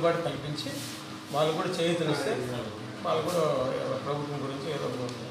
వెసులుబాటు కల్పించి వాళ్ళు కూడా చేయూతనిస్తే వాళ్ళు కూడా ప్రభుత్వం గురించి ఏదో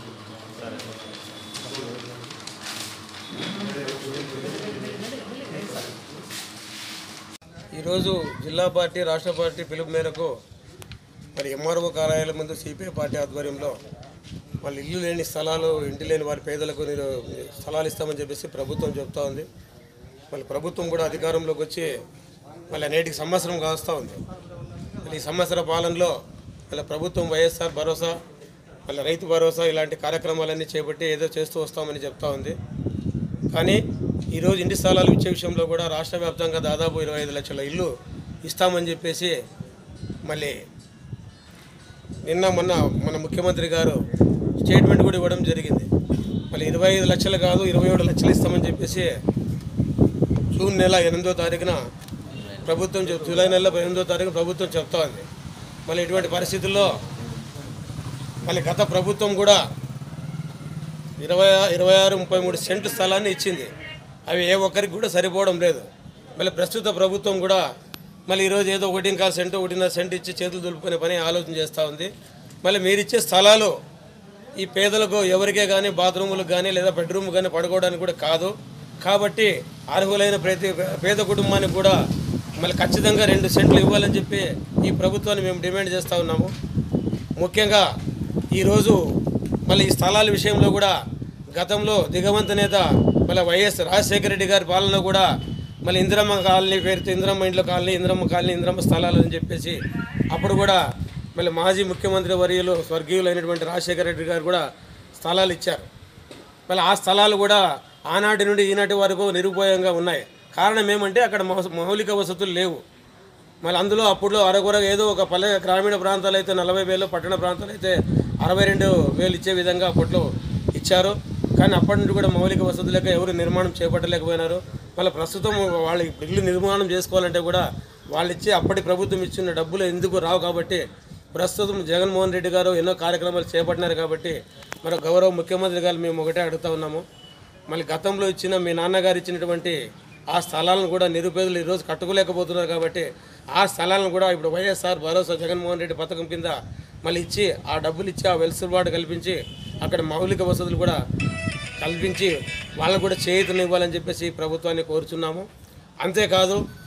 ఈరోజు జిల్లా పార్టీ రాష్ట్ర పార్టీ పిలుపు మేరకు మరి ఎంఆర్ఓ కార్యాలయం ముందు సిపిఐ పార్టీ ఆధ్వర్యంలో వాళ్ళు ఇల్లు లేని స్థలాలు ఇంటి లేని వారి పేదలకు స్థలాలు ఇస్తామని చెప్పేసి ప్రభుత్వం చెప్తా ఉంది. మళ్ళీ ప్రభుత్వం కూడా అధికారంలోకి వచ్చి మళ్ళీ నేటికి సంవత్సరం కాస్తూ ఉంది. మళ్ళీ ఈ సంవత్సర పాలనలో మళ్ళీ ప్రభుత్వం వైఎస్ఆర్ భరోసా మళ్ళీ రైతు భరోసా ఇలాంటి కార్యక్రమాలన్నీ చేపట్టి ఏదో చేస్తూ వస్తామని చెప్తా ఉంది. కానీ ఈరోజు ఇంటి స్థలాలు ఇచ్చే విషయంలో కూడా రాష్ట్ర వ్యాప్తంగా దాదాపు 25 లక్షల ఇల్లు ఇస్తామని చెప్పేసి మళ్ళీ నిన్న మన ముఖ్యమంత్రి గారు స్టేట్మెంట్ కూడా ఇవ్వడం జరిగింది. మళ్ళీ 25 లక్షలు కాదు 27 లక్షలు ఇస్తామని చెప్పేసి జూన్ నెల 8వ తారీఖున ప్రభుత్వం జూలై నెల 8వ తారీఖున ప్రభుత్వం చెప్తా ఉంది. మళ్ళీ ఇటువంటి పరిస్థితుల్లో మళ్ళీ గత ప్రభుత్వం కూడా 26-33 సెంట్లు స్థలాన్ని ఇచ్చింది. అవి ఏ ఒక్కరికి కూడా సరిపోవడం లేదు. మళ్ళీ ప్రస్తుత ప్రభుత్వం కూడా మళ్ళీ ఈరోజు ఏదో 1.25 సెంటు 1.5 సెంటు ఇచ్చి చేతులు దులుపుకునే పని ఆలోచన చేస్తూ ఉంది. మళ్ళీ మీరిచ్చే స్థలాలు ఈ పేదలకు ఎవరికే కానీ బాత్రూములకు కానీ లేదా బెడ్రూమ్ కానీ పడుకోవడానికి కూడా కాదు. కాబట్టి అర్హులైన ప్రతి పేద కుటుంబానికి కూడా మళ్ళీ ఖచ్చితంగా 2 సెంట్లు ఇవ్వాలని చెప్పి ఈ ప్రభుత్వాన్ని మేము డిమాండ్ చేస్తూ ఉన్నాము. ముఖ్యంగా ఈరోజు మళ్ళీ ఈ స్థలాల విషయంలో కూడా గతంలో దిగవంత నేత మళ్ళీ వైఎస్ రాజశేఖర రెడ్డి గారి పాలన కూడా మళ్ళీ ఇందిరమ్మ కాలనీ పేరుతో ఇందిరమ్మ ఇంట్లో కాలనీ ఇందిరమ్మ స్థలాలు అని చెప్పేసి అప్పుడు కూడా మళ్ళీ మాజీ ముఖ్యమంత్రి వర్యులు స్వర్గీయులైనటువంటి రాజశేఖర రెడ్డి గారు కూడా స్థలాలు ఇచ్చారు. మళ్ళీ ఆ స్థలాలు కూడా ఆనాటి నుండి ఈనాటి వరకు నిరుపయోగంగా ఉన్నాయి. కారణం ఏమంటే అక్కడ మౌలిక వసతులు లేవు. మళ్ళీ అందులో అప్పుడులో అరకొర ఏదో ఒక గ్రామీణ ప్రాంతాలు అయితే 40,000, పట్టణ ప్రాంతాలు అయితే 62,000 ఇచ్చే విధంగా అప్పట్లో ఇచ్చారు. కానీ అప్పటి నుండి కూడా మౌలిక వసతులు లేక ఎవరు నిర్మాణం చేపట్టలేకపోయినారు. మళ్ళీ ప్రస్తుతం వాళ్ళు ఇల్లు నిర్మాణం చేసుకోవాలంటే కూడా వాళ్ళు ఇచ్చే అప్పటి ప్రభుత్వం ఇచ్చిన డబ్బులు ఎందుకు రావు. కాబట్టి ప్రస్తుతం జగన్మోహన్ రెడ్డి గారు ఎన్నో కార్యక్రమాలు చేపట్టినారు. కాబట్టి మన గౌరవ ముఖ్యమంత్రి గారు మేము ఒకటే అడుగుతా ఉన్నాము, మళ్ళీ గతంలో ఇచ్చిన మీ నాన్నగారు ఇచ్చినటువంటి ఆ స్థలాలను కూడా నిరుపేదలు ఈరోజు కట్టుకోలేకపోతున్నారు. కాబట్టి ఆ స్థలాలను కూడా ఇప్పుడు వైఎస్ఆర్ భరోసా జగన్మోహన్ రెడ్డి పథకం కింద మళ్ళీ ఇచ్చి ఆ డబ్బులు ఇచ్చి ఆ వెసులుబాటు కల్పించి అక్కడ మౌలిక వసతులు కూడా కల్పించి వాళ్ళకు కూడా చేయూతనివ్వాలని చెప్పేసి ప్రభుత్వాన్ని కోరుచున్నాము. అంతేకాదు